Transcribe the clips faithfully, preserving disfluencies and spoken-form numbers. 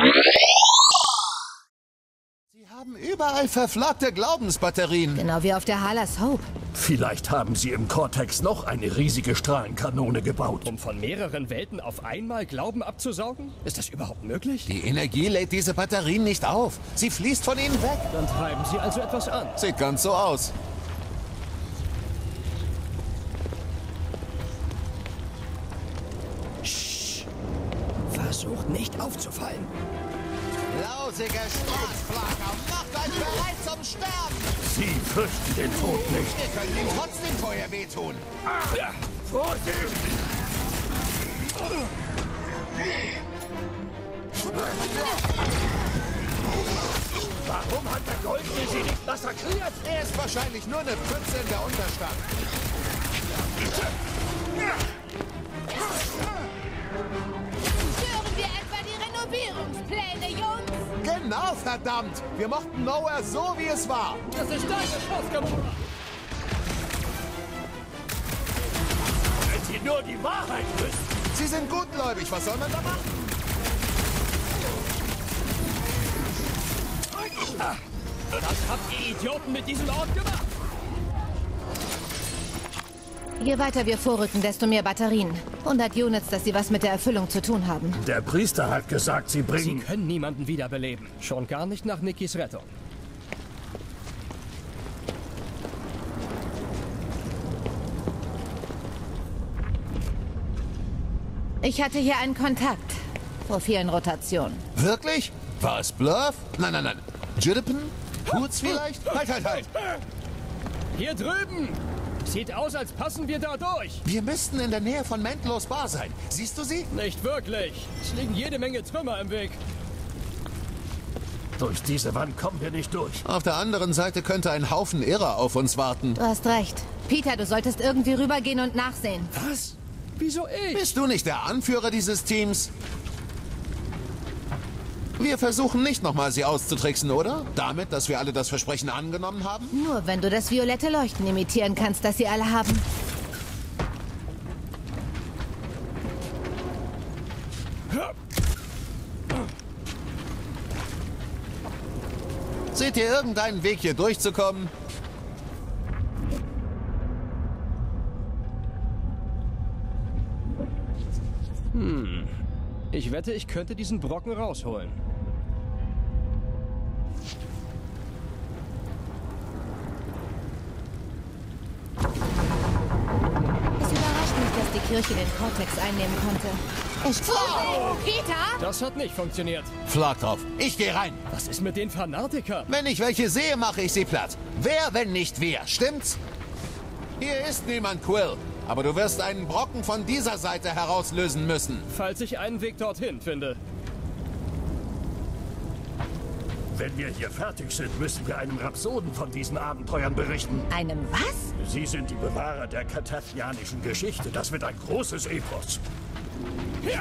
Sie haben überall verflagte Glaubensbatterien. Genau wie auf der Halas Hope. Vielleicht haben sie im Cortex noch eine riesige Strahlenkanone gebaut. Um von mehreren Welten auf einmal Glauben abzusaugen? Ist das überhaupt möglich? Die Energie lädt diese Batterien nicht auf. Sie fließt von ihnen weg. Dann treiben sie also etwas an. Sieht ganz so aus. Psst. Versucht nicht aufzufallen. Lausige Straßflacker, macht euch bereit zum Sterben! Sie fürchten den Tod nicht. Ihr könnt ihm trotzdem vorher wehtun. Ja, Vorsicht! Warum hat der Goldene sie nicht massakriert? Er ist wahrscheinlich nur eine Pfütze in der Unterstadt. Stören wir etwa die Renovierungspläne, Jungs? Genau, verdammt! Wir mochten Nowhere so, wie es war. Das ist deine Chance, Gamora. Wenn Sie nur die Wahrheit wüssten. Sie sind gutgläubig, was soll man da machen? Was habt ihr Idioten mit diesem Ort gemacht? Je weiter wir vorrücken, desto mehr Batterien. hundert Units, dass sie was mit der Erfüllung zu tun haben. Der Priester hat gesagt, sie Sie bringen... können niemanden wiederbeleben. Schon gar nicht nach Nickys Rettung. Ich hatte hier einen Kontakt. Vor vielen Rotationen. Wirklich? War es Bluff? Nein, nein, nein. Jiddipen? Hoots vielleicht? Halt, halt, halt! Hier drüben! Sieht aus, als passen wir da durch. Wir müssten in der Nähe von Mentlos Bar sein. Siehst du sie? Nicht wirklich. Es liegen jede Menge Trümmer im Weg. Durch diese Wand kommen wir nicht durch. Auf der anderen Seite könnte ein Haufen Irrer auf uns warten. Du hast recht. Peter, du solltest irgendwie rübergehen und nachsehen. Was? Wieso ich? Bist du nicht der Anführer dieses Teams? Wir versuchen nicht nochmal sie auszutricksen, oder? Damit, dass wir alle das Versprechen angenommen haben? Nur wenn du das violette Leuchten imitieren kannst, das sie alle haben. Seht ihr irgendeinen Weg, hier durchzukommen? Hm. Ich wette, ich könnte diesen Brocken rausholen. Es überrascht mich, dass die Kirche den Cortex einnehmen konnte. Es Oh, Peter? Das hat nicht funktioniert. Schlag drauf. Ich gehe rein. Was ist mit den Fanatikern? Wenn ich welche sehe, mache ich sie platt. Wer, wenn nicht wir? Stimmt's? Hier ist niemand, Quill. Aber du wirst einen Brocken von dieser Seite herauslösen müssen. Falls ich einen Weg dorthin finde. Wenn wir hier fertig sind, müssen wir einem Rhapsoden von diesen Abenteuern berichten. Einem was? Sie sind die Bewahrer der kartathianischen Geschichte. Das wird ein großes Epos. Ja.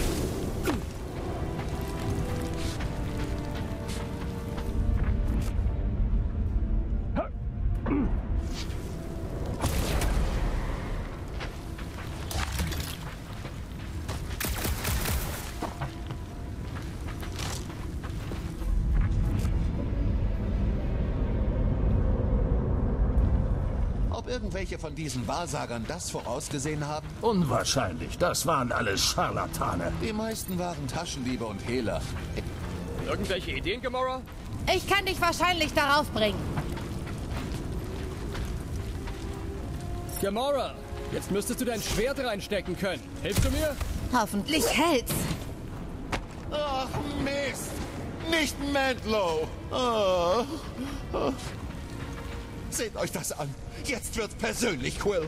Ob irgendwelche von diesen Wahrsagern das vorausgesehen haben? Unwahrscheinlich. Das waren alles Scharlatane. Die meisten waren Taschendiebe und Hehler. Irgendwelche Ideen, Gamora? Ich kann dich wahrscheinlich darauf bringen. Gamora, jetzt müsstest du dein Schwert reinstecken können. Hilfst du mir? Hoffentlich hält's. Ach, Mist! Nicht Mantlo! Oh. Oh. Seht euch das an. Jetzt wird's persönlich, Quill.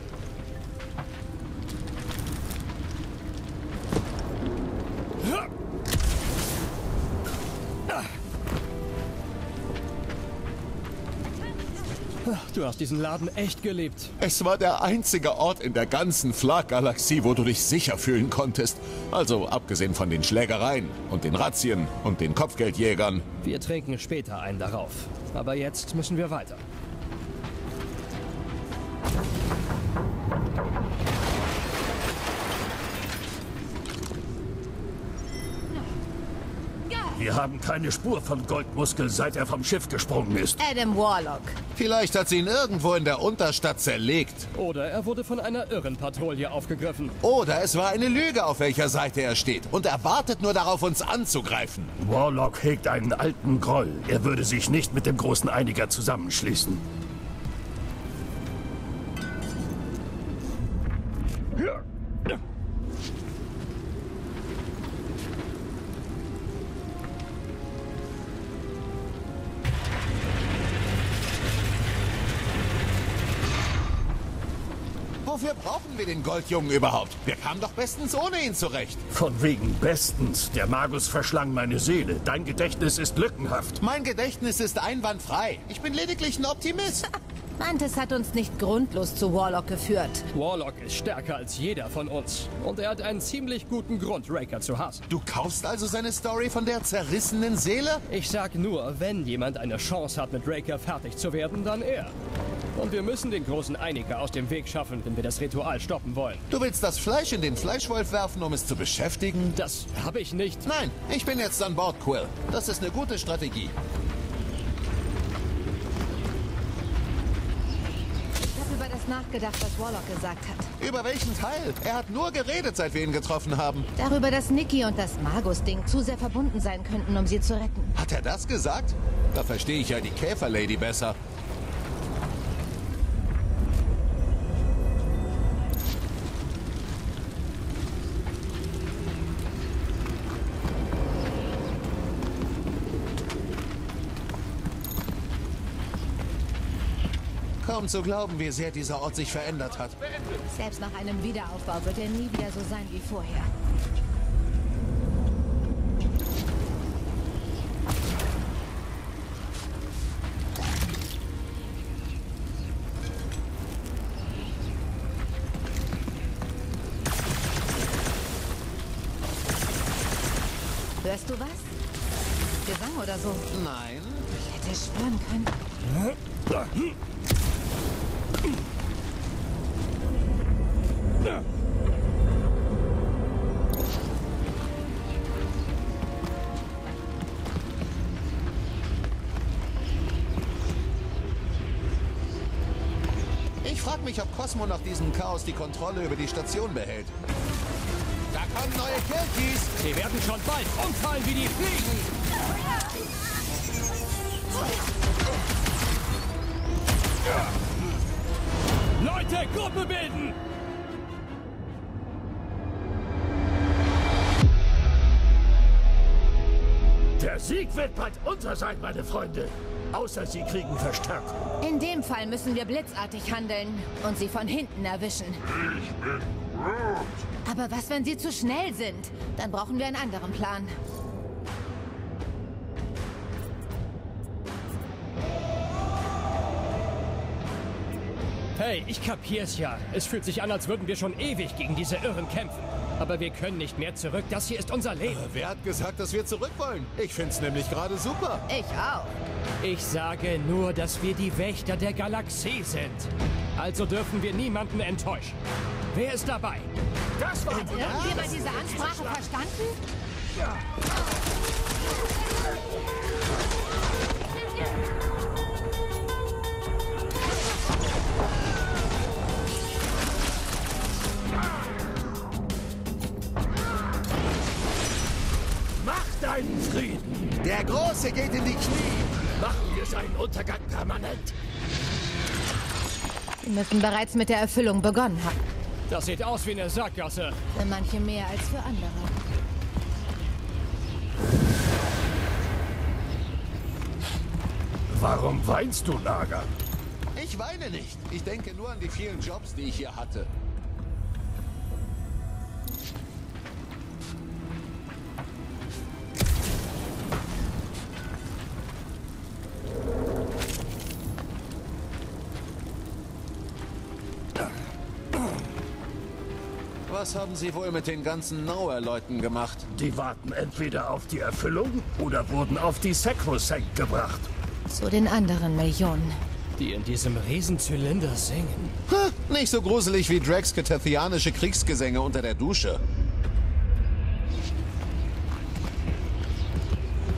Du hast diesen Laden echt geliebt. Es war der einzige Ort in der ganzen Flag-Galaxie, wo du dich sicher fühlen konntest. Also abgesehen von den Schlägereien und den Razzien und den Kopfgeldjägern. Wir trinken später einen darauf. Aber jetzt müssen wir weiter. Wir haben keine Spur von Goldmuskel, seit er vom Schiff gesprungen ist. Adam Warlock. Vielleicht hat sie ihn irgendwo in der Unterstadt zerlegt. Oder er wurde von einer Irrenpatrouille aufgegriffen. Oder es war eine Lüge, auf welcher Seite er steht. Und er wartet nur darauf, uns anzugreifen. Warlock hegt einen alten Groll. Er würde sich nicht mit dem großen Einiger zusammenschließen. Wofür brauchen wir den Goldjungen überhaupt? Wir kamen doch bestens ohne ihn zurecht. Von wegen bestens. Der Magus verschlang meine Seele. Dein Gedächtnis ist lückenhaft. Mein Gedächtnis ist einwandfrei. Ich bin lediglich ein Optimist. Mantis hat uns nicht grundlos zu Warlock geführt. Warlock ist stärker als jeder von uns. Und er hat einen ziemlich guten Grund, Raker zu hassen. Du kaufst also seine Story von der zerrissenen Seele? Ich sag nur, wenn jemand eine Chance hat, mit Raker fertig zu werden, dann er. Und wir müssen den großen Einiger aus dem Weg schaffen, wenn wir das Ritual stoppen wollen. Du willst das Fleisch in den Fleischwolf werfen, um es zu beschäftigen? Das habe ich nicht. Nein, ich bin jetzt an Bord, Quill. Das ist eine gute Strategie. Ich habe über das nachgedacht, was Warlock gesagt hat. Über welchen Teil? Er hat nur geredet, seit wir ihn getroffen haben. Darüber, dass Nikki und das Magus-Ding zu sehr verbunden sein könnten, um sie zu retten. Hat er das gesagt? Da verstehe ich ja die Käferlady besser. Kaum zu glauben, wie sehr dieser Ort sich verändert hat. Selbst nach einem Wiederaufbau wird er nie wieder so sein wie vorher. Hörst du was? Gesang oder so? Nein. Ich hätte schwören können. Ich frage mich, ob Cosmo nach diesem Chaos die Kontrolle über die Station behält. Da kommen neue Kilties. Sie werden schon bald umfallen wie die Fliegen. Leute, Gruppe bilden! Der Sieg wird bald unser sein, meine Freunde. Außer sie kriegen Verstärkung. In dem Fall müssen wir blitzartig handeln und sie von hinten erwischen. Ich bin Groot. Aber was, wenn sie zu schnell sind? Dann brauchen wir einen anderen Plan. Hey, ich kapier's ja. Es fühlt sich an, als würden wir schon ewig gegen diese Irren kämpfen. Aber wir können nicht mehr zurück. Das hier ist unser Leben. Wer hat gesagt, dass wir zurück wollen? Ich find's nämlich gerade super. Ich auch. Ich sage nur, dass wir die Wächter der Galaxie sind. Also dürfen wir niemanden enttäuschen. Wer ist dabei? Das war Hat irgendjemand diese Ansprache verstanden? Mach deinen Frieden. Der Große geht in die Knie. Machen wir seinen Untergang permanent. Sie müssen bereits mit der Erfüllung begonnen haben. Das sieht aus wie eine Sackgasse. Für manche mehr als für andere. Warum weinst du, Naga? Ich weine nicht. Ich denke nur an die vielen Jobs, die ich hier hatte. Was haben Sie wohl mit den ganzen Nowhere-Leuten gemacht? Die warten entweder auf die Erfüllung oder wurden auf die Sacrosanct gebracht. Zu den anderen Millionen. Die in diesem Riesenzylinder singen. Ha, nicht so gruselig wie Drax Catathianische Kriegsgesänge unter der Dusche.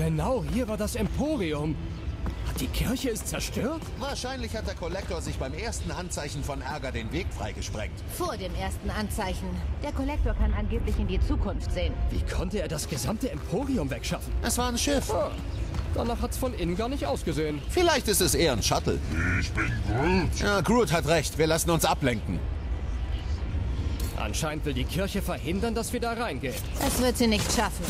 Genau, hier war das Emporium. Die Kirche ist zerstört? Wahrscheinlich hat der Kollektor sich beim ersten Anzeichen von Ärger den Weg freigesprengt. Vor dem ersten Anzeichen. Der Kollektor kann angeblich in die Zukunft sehen. Wie konnte er das gesamte Emporium wegschaffen? Es war ein Schiff. Ah, danach hat's von innen gar nicht ausgesehen. Vielleicht ist es eher ein Shuttle. Ich bin Groot. Ja, Groot hat recht. Wir lassen uns ablenken. Anscheinend will die Kirche verhindern, dass wir da reingehen. Es wird sie nicht schaffen.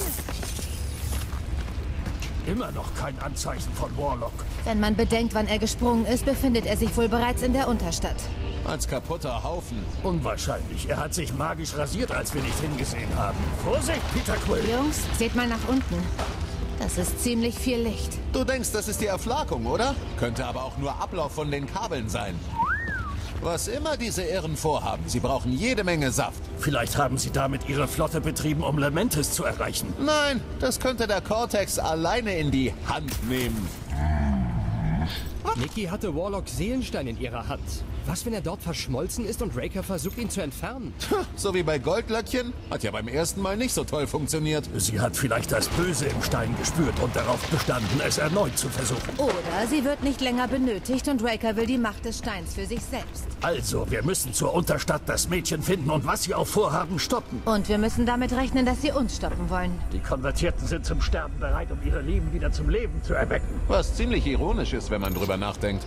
Immer noch kein Anzeichen von Warlock. Wenn man bedenkt, wann er gesprungen ist, befindet er sich wohl bereits in der Unterstadt. Als kaputter Haufen. Unwahrscheinlich. Er hat sich magisch rasiert, als wir nicht hingesehen haben. Vorsicht, Peter Quill! Jungs, seht mal nach unten. Das ist ziemlich viel Licht. Du denkst, das ist die Erflackung, oder? Könnte aber auch nur Ablauf von den Kabeln sein. Was immer diese Irren vorhaben, sie brauchen jede Menge Saft. Vielleicht haben sie damit ihre Flotte betrieben, um Lamentis zu erreichen. Nein, das könnte der Cortex alleine in die Hand nehmen. Nikki hatte Warlocks Seelenstein in ihrer Hand. Was, wenn er dort verschmolzen ist und Raker versucht, ihn zu entfernen? So wie bei Goldlöckchen. Hat ja beim ersten Mal nicht so toll funktioniert. Sie hat vielleicht das Böse im Stein gespürt und darauf bestanden, es erneut zu versuchen. Oder sie wird nicht länger benötigt und Raker will die Macht des Steins für sich selbst. Also, wir müssen zur Unterstadt das Mädchen finden und was sie auch vorhaben, stoppen. Und wir müssen damit rechnen, dass sie uns stoppen wollen. Die Konvertierten sind zum Sterben bereit, um ihre Lieben wieder zum Leben zu erwecken. Was ziemlich ironisch ist, wenn man drüber nachdenkt.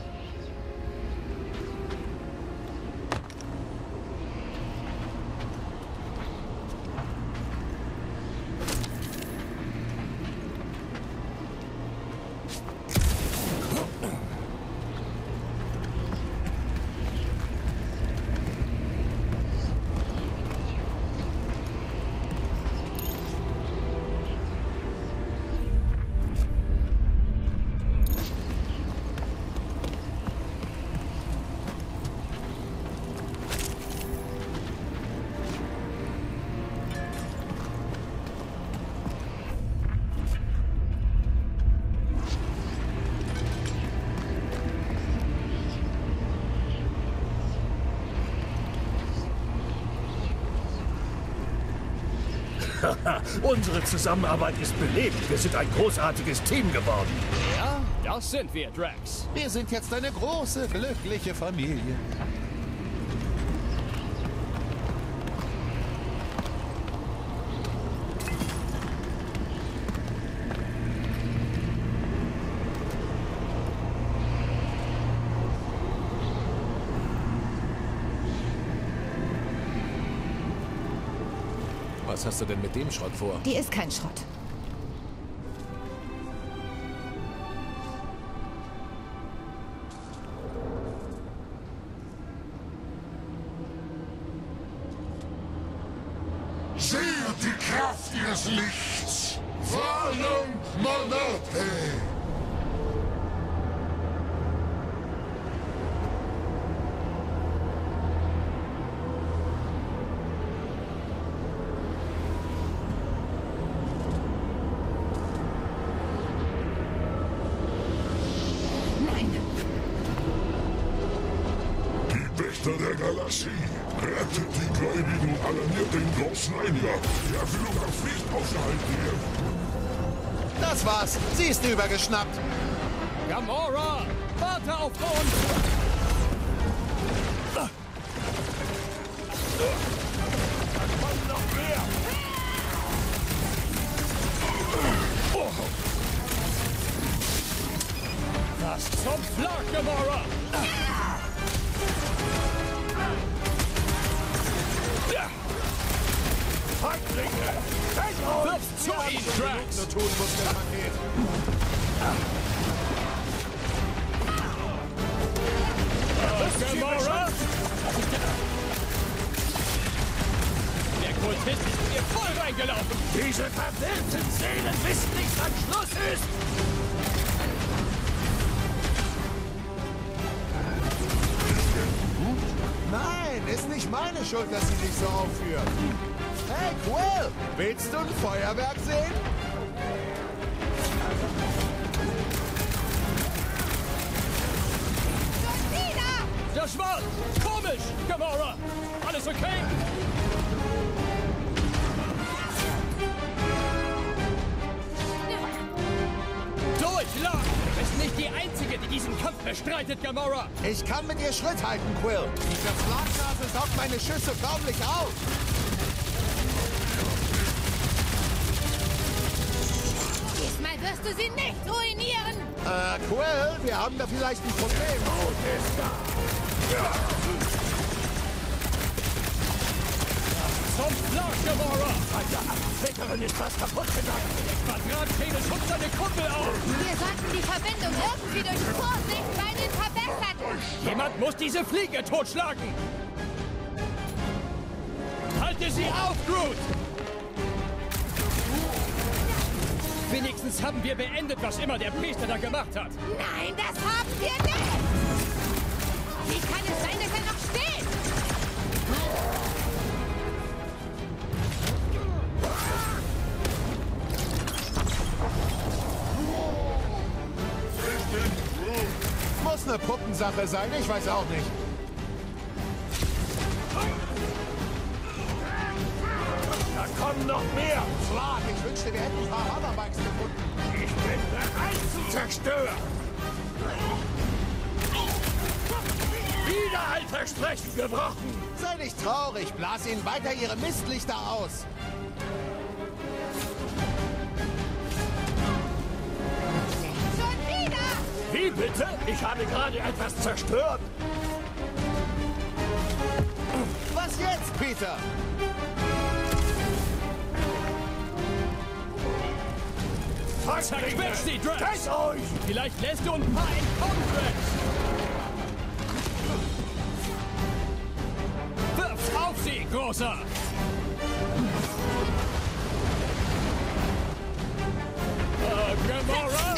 Unsere Zusammenarbeit ist belebt. Wir sind ein großartiges Team geworden. Ja, das sind wir, Drax. Wir sind jetzt eine große, glückliche Familie. Was hast du denn mit dem Schrott vor? Die ist kein Schrott. Seht die Kraft ihres Lichts. Valium Monate. Der Galaxie. Rettet die Gläubigen und alarmiert den großen Einiger. Die Erfüllung der Pflicht aufgehalten wird. Das war's. Sie ist übergeschnappt. Gamora! Warte auf uns! Da kommen noch mehr! Was zum Flag, Gamora! Feiglinge! Wirf zu ihm, Drax! Nur tun muss der Paket. Gamora! Der Kultist ist mir voll reingelaufen! Diese verwirrten Seelen wissen nicht, wann Schluss ist! Nein, ist nicht meine Schuld, dass sie sich so aufführt. Hey, Quill! Willst du ein Feuerwerk sehen? Der Schwarz! Komisch! Gamora! Alles okay? vorbereitet, Gamora! Ich kann mit ihr Schritt halten, Quill. Diese Schlagnase saugt meine Schüsse förmlich auf. Diesmal wirst du sie nicht ruinieren. Äh, Quill, wir haben da vielleicht ein Problem. Oh, ist da. Ja. Zum Flash, Gamora! Alter, am Twitterin ist was kaputt gegangen. Quadratschädel schubst seine Kuppel auf! Wir sollten die Verbindung irgendwie durch Vorsicht bei den verbessern. Jemand muss diese Fliege totschlagen! Halte sie auf, Groot! Wenigstens haben wir beendet, was immer der Priester da gemacht hat. Nein, das haben wir nicht. Wie kann es sein, dass er noch steht? Muss eine Puppensache sein, ich weiß auch nicht. Da kommen noch mehr. Schlag, ich wünschte, wir hätten ein paar Hoverbikes gefunden. Ich bin bereit zu zerstören. Wieder ein Versprechen gebrochen. Sei nicht traurig, blas ihnen weiter ihre Mistlichter aus. Schon wieder! Wie bitte? Ich habe gerade etwas zerstört. Was jetzt, Peter? Zerquetsch sie, Drax! Trefft euch! Vielleicht lässt du ein paar entkommen, Drax! Wirf's auf sie, Großer! Uh, Gamora!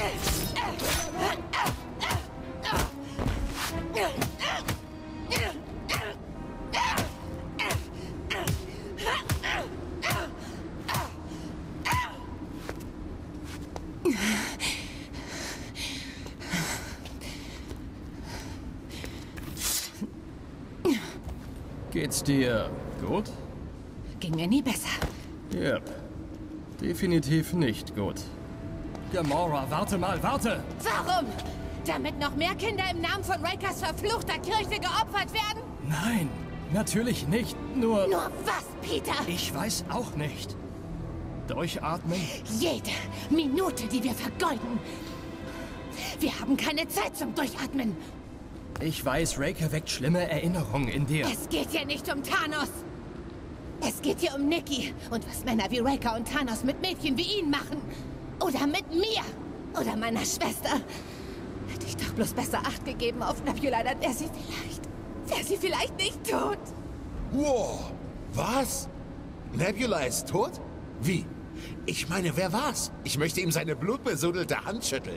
Geht's dir gut? Ging mir nie besser. Yep. Definitiv nicht gut. Gamora, warte mal, warte! Warum? Damit noch mehr Kinder im Namen von Rakers verfluchter Kirche geopfert werden? Nein, natürlich nicht. Nur... Nur was, Peter? Ich weiß auch nicht. Durchatmen? Jede Minute, die wir vergeuden. Wir haben keine Zeit zum Durchatmen. Ich weiß, Raker weckt schlimme Erinnerungen in dir. Es geht hier nicht um Thanos. Es geht hier um Nikki und was Männer wie Raker und Thanos mit Mädchen wie ihn machen. Oder mit mir. Oder meiner Schwester. Hätte ich doch bloß besser Acht gegeben auf Nebula, dann wäre sie vielleicht... Wäre sie vielleicht nicht tot. Wow, was? Nebula ist tot? Wie? Ich meine, wer war's? Ich möchte ihm seine blutbesudelte Hand schütteln.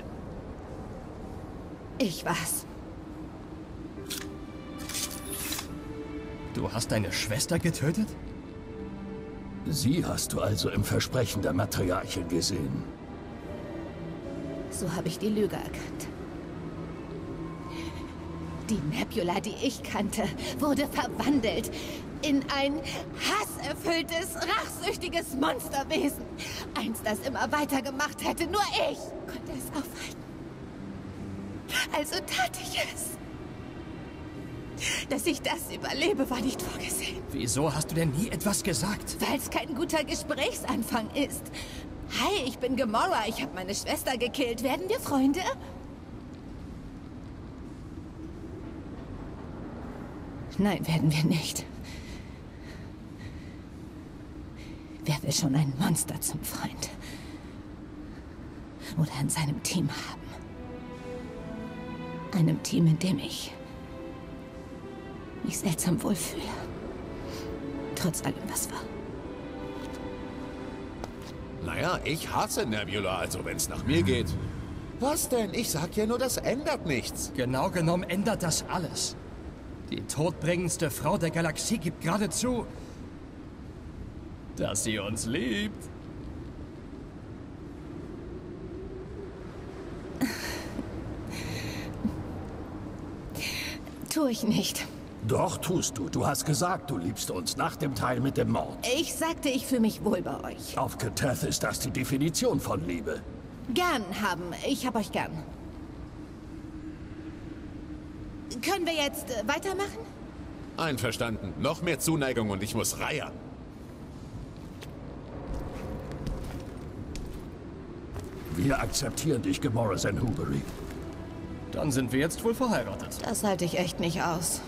Ich war's. Du hast deine Schwester getötet? Sie hast du also im Versprechen der Matriarchin gesehen. So habe ich die Lüge erkannt. Die Nebula, die ich kannte, wurde verwandelt in ein hasserfülltes, rachsüchtiges Monsterwesen. Eins, das immer weitergemacht hätte. Nur ich konnte es aufhalten. Also tat ich es. Dass ich das überlebe, war nicht vorgesehen. Wieso hast du denn nie etwas gesagt? Weil es kein guter Gesprächsanfang ist. Hi, ich bin Gamora. Ich habe meine Schwester gekillt. Werden wir Freunde? Nein, werden wir nicht. Wer will schon ein Monster zum Freund? Oder in seinem Team haben? Einem Team, in dem ich mich seltsam wohlfühle. Trotz allem, was war. Naja, ich hasse Nebula, also wenn's nach mir geht. Was denn? Ich sag ja nur, das ändert nichts. Genau genommen ändert das alles. Die todbringendste Frau der Galaxie gibt geradezu, dass sie uns liebt. Tue ich nicht. Doch, tust du. Du hast gesagt, du liebst uns nach dem Teil mit dem Mord. Ich sagte, ich fühle mich wohl bei euch. Auf Katath ist das die Definition von Liebe. Gern haben. Ich hab euch gern. Können wir jetzt äh, weitermachen? Einverstanden. Noch mehr Zuneigung und ich muss reiern. Wir akzeptieren dich, Gamora Zenhuberi. Dann sind wir jetzt wohl verheiratet. Das halte ich echt nicht aus.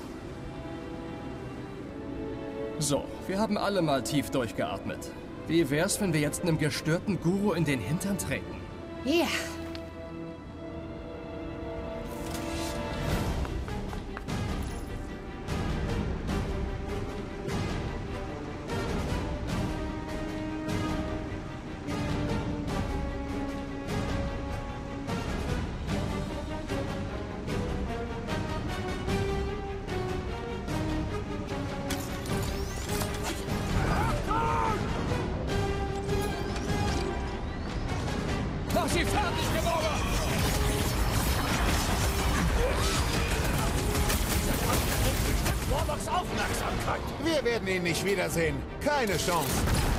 So, wir haben alle mal tief durchgeatmet. Wie wär's, wenn wir jetzt einem gestörten Guru in den Hintern treten? Ja. Mach sie fertig, Gamora! Warlocks Aufmerksamkeit. Wir werden ihn nicht wiedersehen. Keine Chance.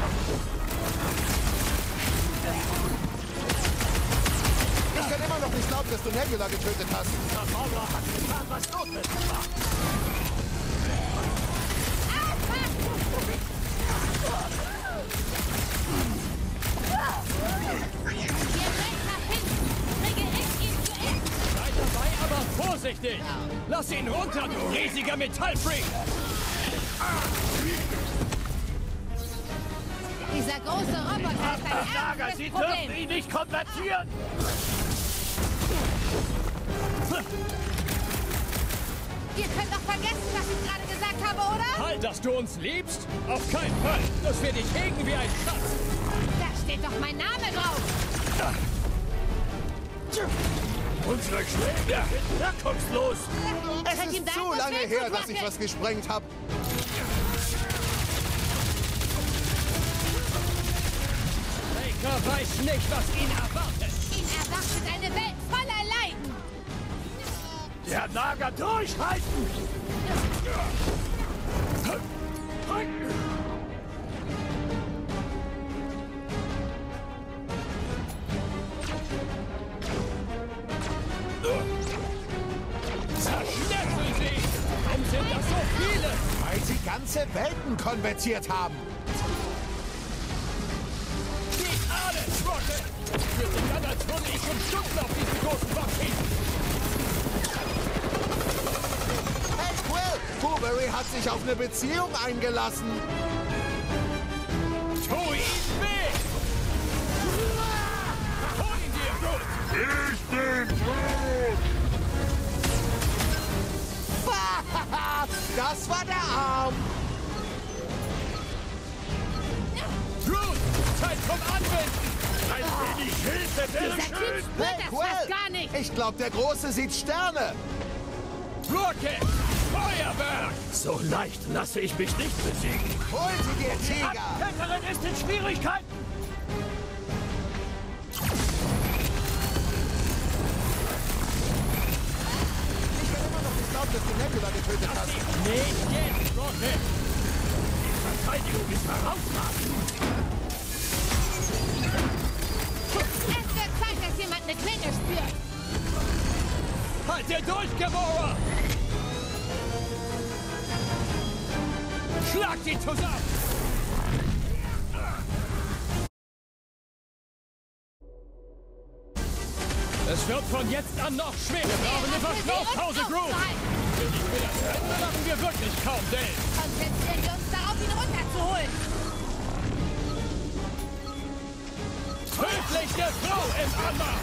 Ich kann immer noch nicht glauben, dass du Nebula getötet hast. Gamora hat getan, was notwendig war. Sei dabei, aber vorsichtig! Lass ihn runter, du riesiger Metallfreak! Dieser große Roboter ist ein Lager, Sie ernstes dürfen Problem. ihn nicht konvertieren. Ihr könnt doch vergessen, was ich gerade gesagt habe, oder? Halt, dass du uns liebst? Auf keinen Fall! Das wir dich hegen wie ein Schatz! Da steht doch mein Name drauf. Unsere Schläge sind wirkungslos. Es Könnt ihm ist sagen, zu was lange willst, her, dass Rocket? ich was gesprengt habe. Raker weiß nicht, was ihn erwartet! Ihn erwartet eine Welt voller Leiden. Der Lager durchhalten. Zerschnetzelt sie! Warum sind das so viele? Weil sie ganze Welten konvertiert haben. Gib alles, Rocket! Wir sind dann, als würde ich schon Stunden auf diesen großen Bock schießen! Hey, Quill! Blueberry hat sich auf eine Beziehung eingelassen. Tu ihn weh! Hol ihn dir, gut! Ich bin tot! Das war der Arm. Groot! Zeit zum Anwenden! Ein wenig Hilfe wäre Dieser Typ schön. spürt Hey, das fast Quill! gar nicht. Ich glaube, der Große sieht Sterne. Rocket! Feuerwerk! So leicht lasse ich mich nicht besiegen. Hol sie dir, Tiger. Kletterin ist in Schwierigkeiten. Ich kann immer noch nicht glauben, dass du Nebula getötet hast. Nicht jetzt, Rocket! Die Verteidigung ist herausragend. Es wird Zeit, dass jemand eine Klinge spürt. Halt dir durch, Gamora! Schlag sie zusammen! Es wird von jetzt an noch schwerer. Wir brauchen eine Verschnaufpause, Groot! Wenn ich will das rennen, dann machen wir wirklich kaum Geld. Konzentrieren wir uns darauf, ihn runterzuholen. Tödliche Frau im Anmarsch!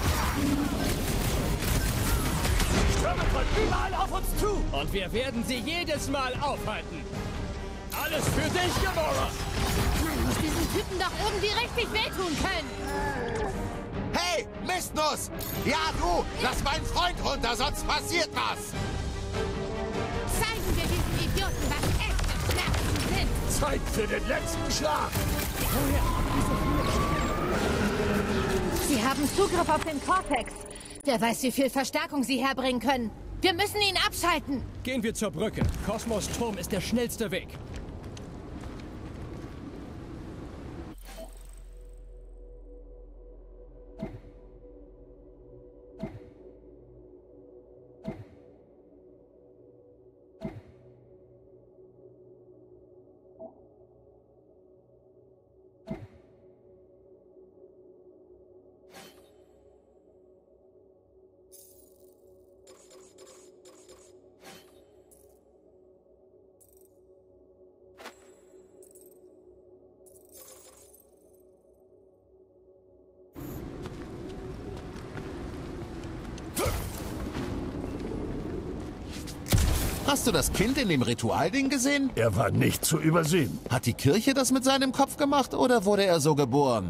Stürme kommen überall auf uns zu. Und wir werden sie jedes Mal aufhalten. Alles für dich, Gamora! Man muss diesen Typen doch irgendwie richtig wehtun können. Hey, Mistnuss! Ja, du! Lass meinen Freund runter, sonst passiert was! Zeigen wir diesen Idioten, was echte Schmerzen sind. Zeit für den letzten Schlag. Sie haben Zugriff auf den Cortex. Wer weiß, wie viel Verstärkung sie herbringen können. Wir müssen ihn abschalten. Gehen wir zur Brücke. Kosmos Turm ist der schnellste Weg. Hast du das Kind in dem Ritualding gesehen? Er war nicht zu übersehen. Hat die Kirche das mit seinem Kopf gemacht oder wurde er so geboren?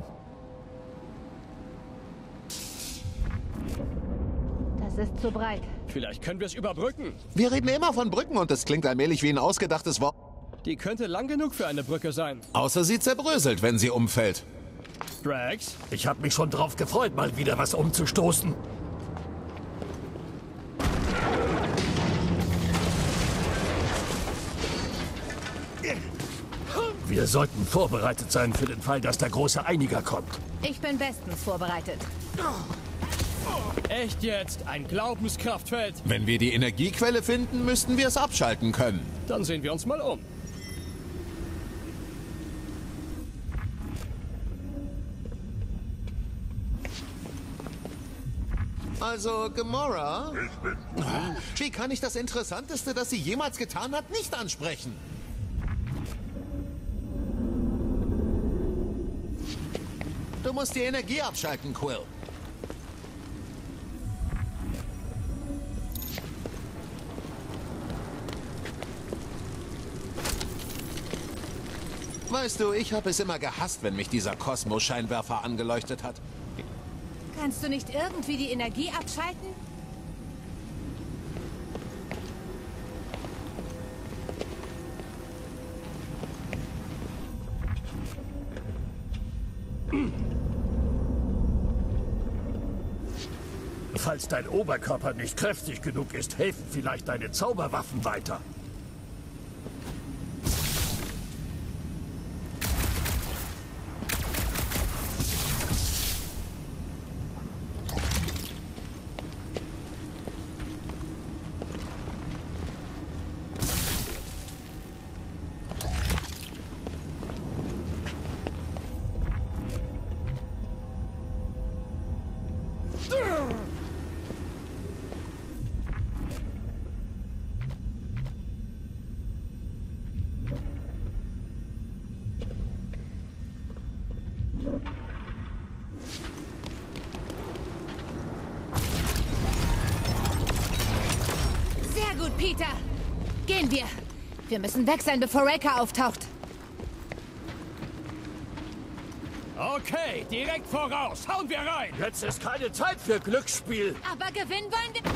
Das ist zu breit. Vielleicht können wir es überbrücken. Wir reden immer von Brücken und es klingt allmählich wie ein ausgedachtes Wort. Die könnte lang genug für eine Brücke sein. Außer sie zerbröselt, wenn sie umfällt. Drax? Ich habe mich schon drauf gefreut, mal wieder was umzustoßen. Wir sollten vorbereitet sein für den Fall, dass der große Einiger kommt. Ich bin bestens vorbereitet. Echt jetzt? Ein Glaubenskraftfeld? Wenn wir die Energiequelle finden, müssten wir es abschalten können. Dann sehen wir uns mal um. Also, Gamora? Wie kann ich das Interessanteste, das sie jemals getan hat, nicht ansprechen? Du musst die Energie abschalten, Quill. Weißt du, ich habe es immer gehasst, wenn mich dieser Kosmos-Scheinwerfer angeleuchtet hat. Kannst du nicht irgendwie die Energie abschalten? Falls dein Oberkörper nicht kräftig genug ist, helfen vielleicht deine Zauberwaffen weiter. Peter, gehen wir. Wir müssen weg sein, bevor Raker auftaucht. Okay, direkt voraus. Hauen wir rein. Jetzt ist keine Zeit für Glücksspiel. Aber gewinnen wollen wir...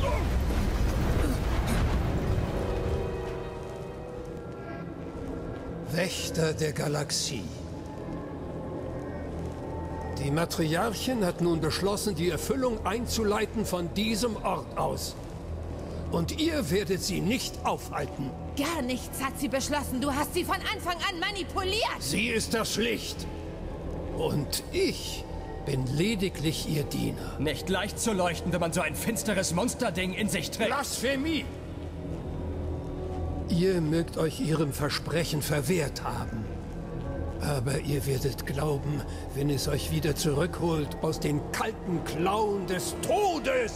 Wächter der Galaxie. Die Matriarchin hat nun beschlossen, die Erfüllung einzuleiten von diesem Ort aus. Und ihr werdet sie nicht aufhalten. Gar nichts hat sie beschlossen. Du hast sie von Anfang an manipuliert. Sie ist das Licht. Und ich bin lediglich ihr Diener. Nicht leicht zu leuchten, wenn man so ein finsteres Monsterding in sich trägt. Blasphemie! Ihr mögt euch ihrem Versprechen verwehrt haben. Aber ihr werdet glauben, wenn es euch wieder zurückholt aus den kalten Klauen des Todes.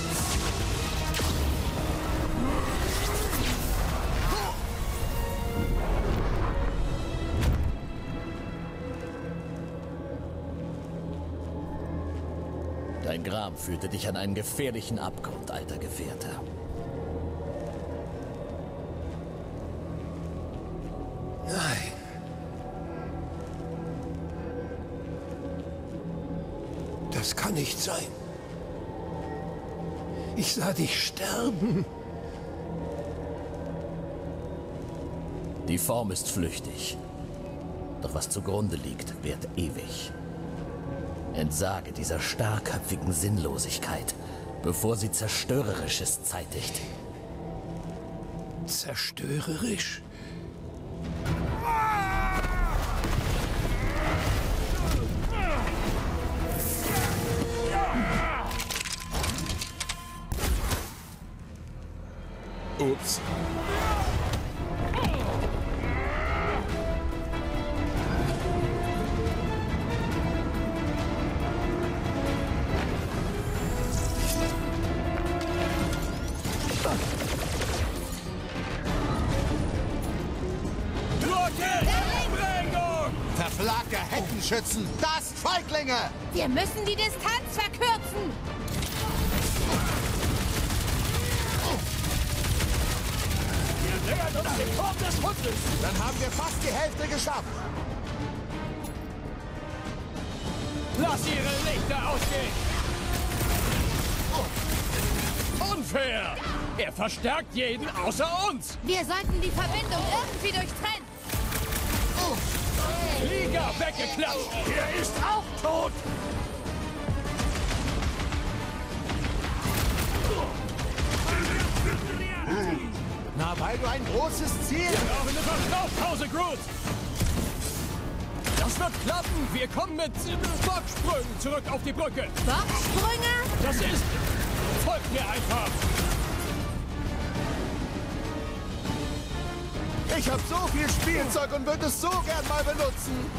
Dein Gram führte dich an einen gefährlichen Abgrund, alter Gefährte. Nein. Das kann nicht sein. Ich sah dich sterben. Die Form ist flüchtig. Doch was zugrunde liegt, währt ewig. Entsage dieser starrköpfigen Sinnlosigkeit, bevor sie Zerstörerisches zeitigt. Zerstörerisch? Ups. Verflagte Heckenschützen, das Feiglinge! Wir müssen die Distanz verkürzen. nähern uns dem Turm des Hundes. Dann haben wir fast die Hälfte geschafft. Lass ihre Lichter ausgehen! Unfair! Er verstärkt jeden außer uns! Wir sollten die Verbindung irgendwie durchtrennen. Flieger weggeklatscht! Er ist auch tot. Na, weil du ein großes Ziel... Wir brauchen eine Verschnaufpause, Groot! Das wird klappen! Wir kommen mit äh, Bocksprüngen zurück auf die Brücke! Bocksprünge? Das ist... Folgt mir einfach! Ich habe so viel Spielzeug und würde es so gern mal benutzen.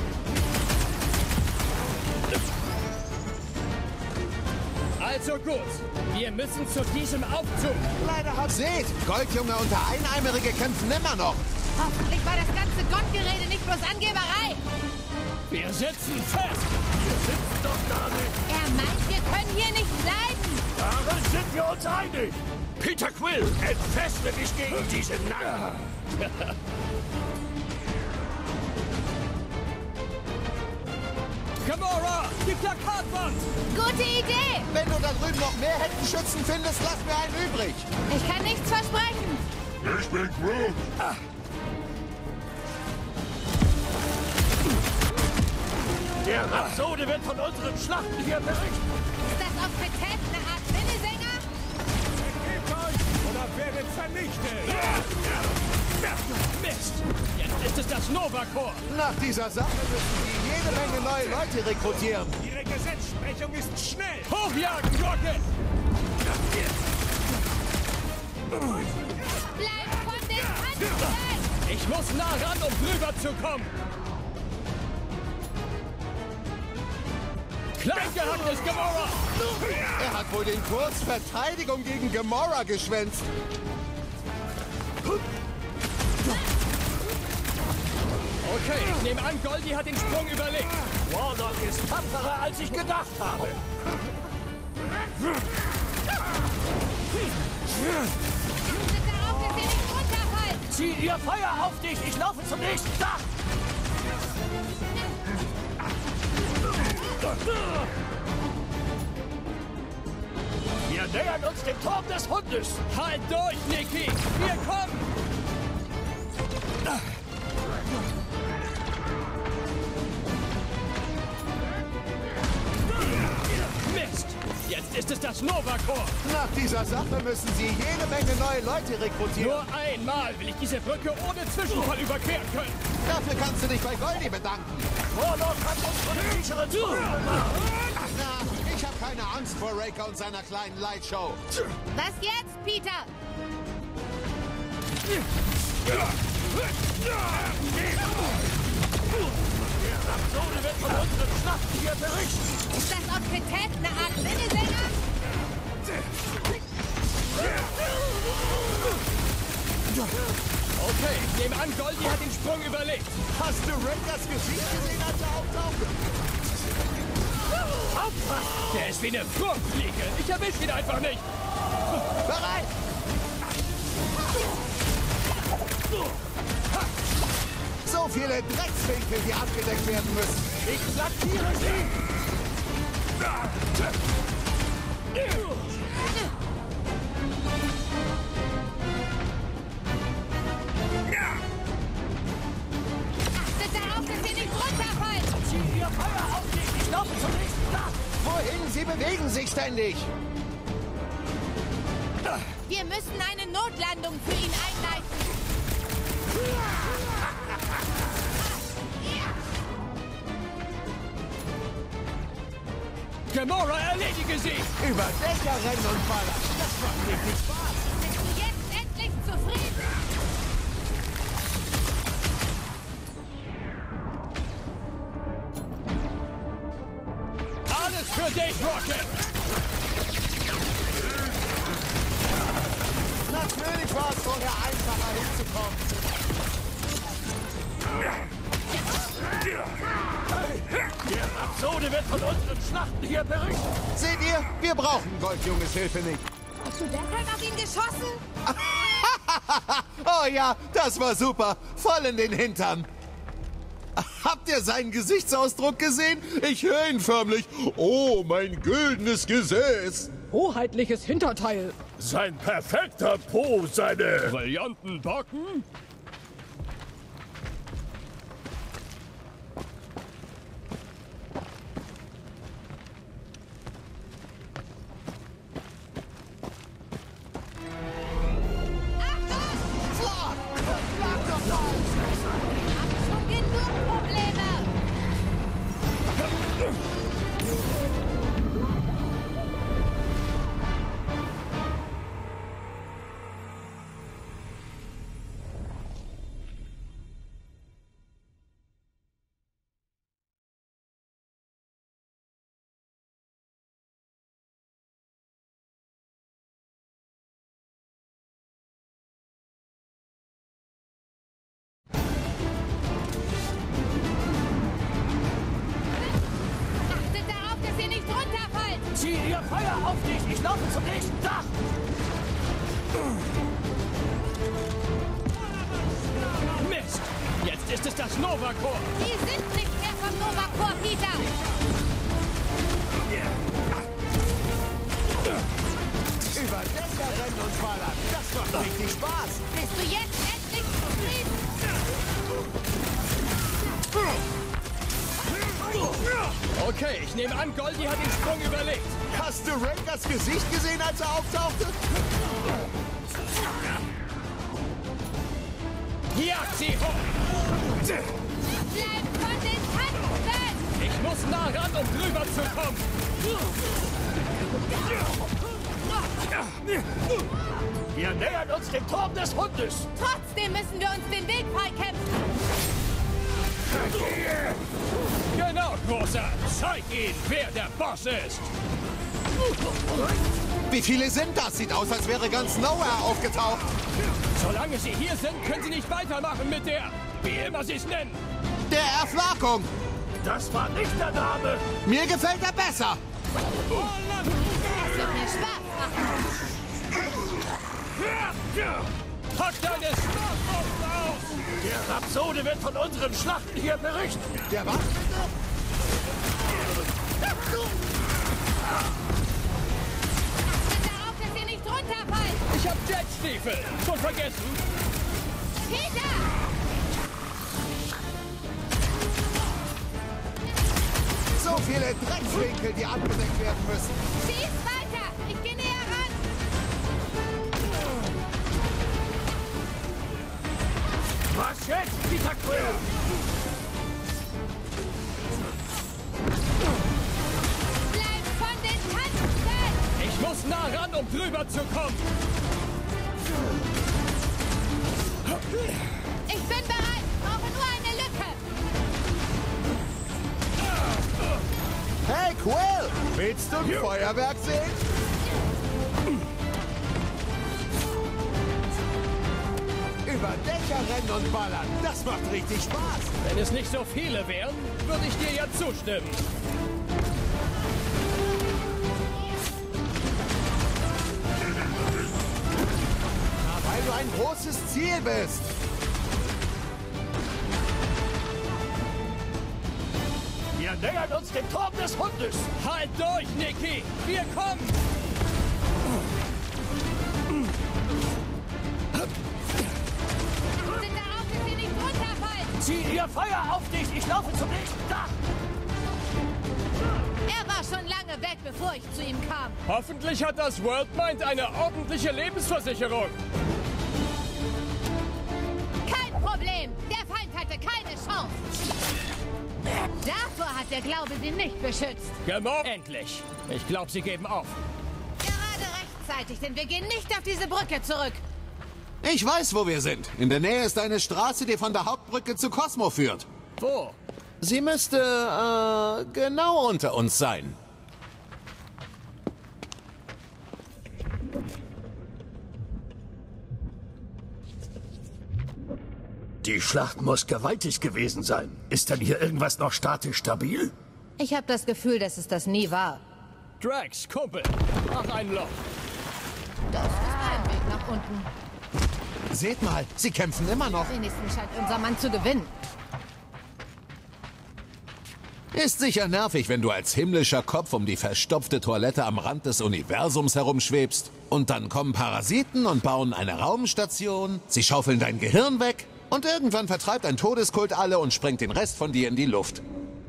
Also gut, wir müssen zu diesem Aufzug. Leider hat... Seht, Goldjunge und der Eineimerige kämpfen immer noch. Hoffentlich war das ganze Gottgerede nicht bloß Angeberei. Wir sitzen fest! Wir sitzen doch da nicht. Er meint, wir können hier nicht bleiben. Darin sind wir uns einig. Peter Quill, entfeste dich gegen diese Narren. Gamora, die Plakatwand! Gute Idee. Wenn du da drüben noch mehr Heckenschützen findest, lass mir einen übrig. Ich kann nichts versprechen. Ich bin Groot. Der Rhapsode wird von unseren Schlachten hier berichten. Ist das Auftrität eine Art Minnesänger? Gebt euch oder werdet vernichtet! Mist! Jetzt ist es das Nova Corps! Nach dieser Sache müssen die jede Menge neue Leute rekrutieren. Ihre Gesetzesprechung ist schnell! Hochjagen, Rocket! Bleib von den Kanten! Ich muss nah ran, um drüber zu kommen! Kleingehackt ist Gamora! Er hat wohl den Kurs Verteidigung gegen Gamora geschwänzt. Okay, ich nehme an, Goldie hat den Sprung überlebt. Warlock ist tapferer, als ich gedacht habe. Bitte auf, dass ihr nicht runterfallt. Zieh ihr Feuer auf dich. Ich laufe zum nächsten Dach. Wir nähern uns dem Turm des Hundes. Halt durch, Niki! Wir kommen! Mist! Jetzt ist es das Nova Corps! Nach dieser Sache müssen sie jede Menge neue Leute rekrutieren. Nur einmal will ich diese Brücke ohne Zwischenfall überqueren können! Dafür kannst du dich bei Goldie bedanken. Warlock hat uns von den sicheren Turm gemacht. Na, ich habe keine Angst vor Raker und seiner kleinen Lightshow. Was jetzt, Peter? Der Rhapsode wird von unseren Schlachten hier berichten. Ist das Auftrität eine Art Minnesänger? Okay, ich nehme an, Goldie hat den Sprung überlebt. Hast du Rakers Gesicht gesehen, als er auftauchte? Aufpassen! Der ist wie eine Fruchtfliege. Ich erwische ihn einfach nicht. Bereit! So viele Dreckswinkel, die abgedeckt werden müssen. Ich flankiere sie. Achtet darauf, dass ihr nicht runterfallt. Zieh ihr Feuer auf dich. Ich laufe zum nächsten Dach. Wohin? Sie bewegen sich ständig. Wir müssen eine Notlandung für ihn einleiten. Gamora, erledige sie! Über Dächer rennen und ballern. Das macht richtig Spaß. Bist du jetzt endlich zufrieden? Alles für dich, Rocket! Natürlich war es vorher einfacher hinzukommen. Der Rhapsode wird von unseren Schlachten hier berichten. Seht ihr, wir brauchen Goldjunges Hilfe nicht. Hast du deshalb auf ihn geschossen? Oh ja, das war super. Voll in den Hintern. Habt ihr seinen Gesichtsausdruck gesehen? Ich höre ihn förmlich. Oh, mein güldenes Gesäß. Hoheitliches Hinterteil. Sein perfekter Po, seine... Brillanten Backen. Zieh ihr Feuer auf dich! Ich laufe zum nächsten Dach! Mist! Jetzt ist es das Nova Corps! Die sind nicht mehr vom Nova Corps, Peter! Über Dächer rennen und ballern. Das macht richtig Spaß. Bist du jetzt endlich zufrieden? Okay, ich nehme an, Goldie hat den Sprung überlegt. Hast du Rakers Gesicht gesehen, als er auftauchte? Jagt sie hoch! Bleib von den Kanten! Ich muss nah ran, um drüber zu kommen. Wir nähern uns dem Turm des Hundes! Trotzdem müssen wir uns den Weg freikämpfen! Genau, Großer. Zeig ihnen, wer der Boss ist. Wie viele sind das? Sieht aus, als wäre ganz Nowhere aufgetaucht. Solange sie hier sind, können sie nicht weitermachen mit der, wie immer sie es nennen. Der Erflakung. Das war nicht der Name! Mir gefällt er besser. Das wird mir Spaß machen! Pack deine Smartphones aus! Der Rhapsode wird von unseren Schlachten hier berichten! Der was? Achtet darauf, dass ihr nicht runterfallt! Ich hab Jetstiefel. Schon vergessen? Peter! So viele Dreckswinkel, die abgedeckt werden müssen. Schieß weiter! Ich gehe näher ran! Was jetzt, Peter Quill? Bleib von den Kanten! Ich muss nah ran, um drüber zu kommen. Ich bin bereit! Brauche nur eine Lücke! Hey, Quill! Willst du ein Feuerwerk sehen? Über Dächer rennen und ballern. Das macht richtig Spaß. Wenn es nicht so viele wären, würde ich dir ja zustimmen. Na, weil du ein großes Ziel bist. Wir nähern uns dem Turm des Hundes! Halt durch, Niki! Wir kommen! Achtet darauf, dass ihr nicht runterfallt! Zieh ihr Feuer auf dich! Ich laufe zum nächsten Dach! Er war schon lange weg, bevor ich zu ihm kam. Hoffentlich hat das Worldmind eine ordentliche Lebensversicherung. Kein Problem! Der Feind hatte keine Chance! Davor hat der Glaube sie nicht beschützt. Gemobbt. Endlich. Ich glaube, sie geben auf. Gerade rechtzeitig, denn wir gehen nicht auf diese Brücke zurück. Ich weiß, wo wir sind. In der Nähe ist eine Straße, die von der Hauptbrücke zu Cosmo führt. Wo? Sie müsste, äh, genau unter uns sein. Die Schlacht muss gewaltig gewesen sein. Ist denn hier irgendwas noch statisch stabil? Ich habe das Gefühl, dass es das nie war. Drax, Kumpel, mach ein Loch. Das ist ein Weg nach unten. Seht mal, sie kämpfen immer noch. Wenigstens scheint unser Mann zu gewinnen. Ist sicher nervig, wenn du als himmlischer Kopf um die verstopfte Toilette am Rand des Universums herumschwebst. Und dann kommen Parasiten und bauen eine Raumstation. Sie schaufeln dein Gehirn weg. Und irgendwann vertreibt ein Todeskult alle und sprengt den Rest von dir in die Luft.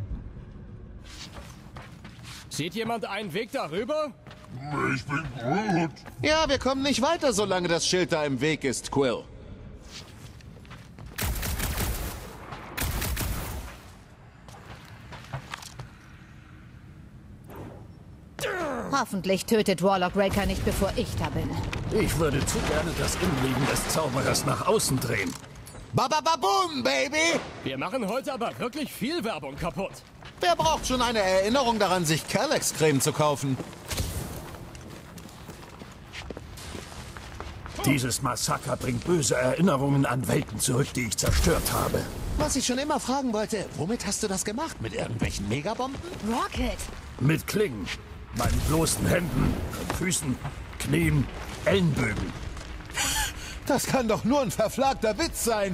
Sieht jemand einen Weg darüber? Ich bin gut. Ja, wir kommen nicht weiter, solange das Schild da im Weg ist, Quill. Hoffentlich tötet Warlock Raker nicht, bevor ich da bin. Ich würde zu gerne das Innenleben des Zauberers nach außen drehen. Babababum, Baby! Wir machen heute aber wirklich viel Werbung kaputt. Wer braucht schon eine Erinnerung daran, sich Calyx-Creme zu kaufen? Dieses Massaker bringt böse Erinnerungen an Welten zurück, die ich zerstört habe. Was ich schon immer fragen wollte, womit hast du das gemacht? Mit irgendwelchen Megabomben? Rocket! Mit Klingen, meinen bloßen Händen, Füßen, Knien, Ellenbögen. Das kann doch nur ein verflagter Witz sein.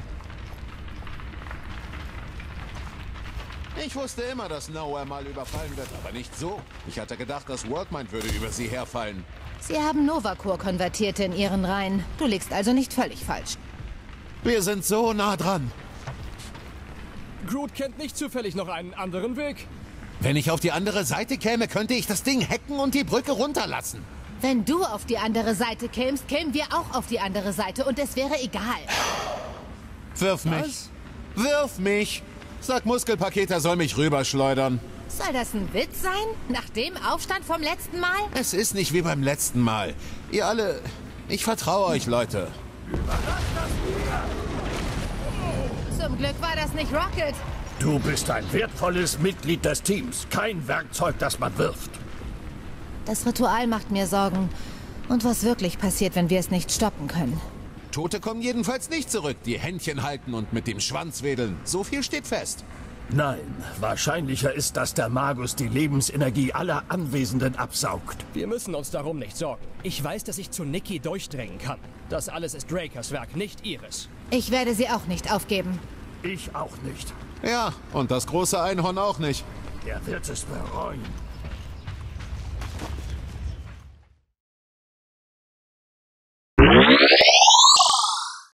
Ich wusste immer, dass Nowhere mal überfallen wird, aber nicht so. Ich hatte gedacht, das Worldmind würde über sie herfallen. Sie haben Novacor-Konvertierte in ihren Reihen. Du liegst also nicht völlig falsch. Wir sind so nah dran. Groot kennt nicht zufällig noch einen anderen Weg? Wenn ich auf die andere Seite käme, könnte ich das Ding hacken und die Brücke runterlassen. Wenn du auf die andere Seite kämst, kämen wir auch auf die andere Seite und es wäre egal. Wirf mich. Was? Wirf mich. Sag Muskelpaket, er soll mich rüberschleudern. Soll das ein Witz sein? Nach dem Aufstand vom letzten Mal? Es ist nicht wie beim letzten Mal. Ihr alle... Ich vertraue euch, Leute. Zum Glück war das nicht Rocket. Du bist ein wertvolles Mitglied des Teams. Kein Werkzeug, das man wirft. Das Ritual macht mir Sorgen. Und was wirklich passiert, wenn wir es nicht stoppen können? Tote kommen jedenfalls nicht zurück, die Händchen halten und mit dem Schwanz wedeln. So viel steht fest. Nein, wahrscheinlicher ist, dass der Magus die Lebensenergie aller Anwesenden absaugt. Wir müssen uns darum nicht sorgen. Ich weiß, dass ich zu Nikki durchdringen kann. Das alles ist Drakers Werk, nicht ihres. Ich werde sie auch nicht aufgeben. Ich auch nicht. Ja, und das große Einhorn auch nicht. Er wird es bereuen. Ja.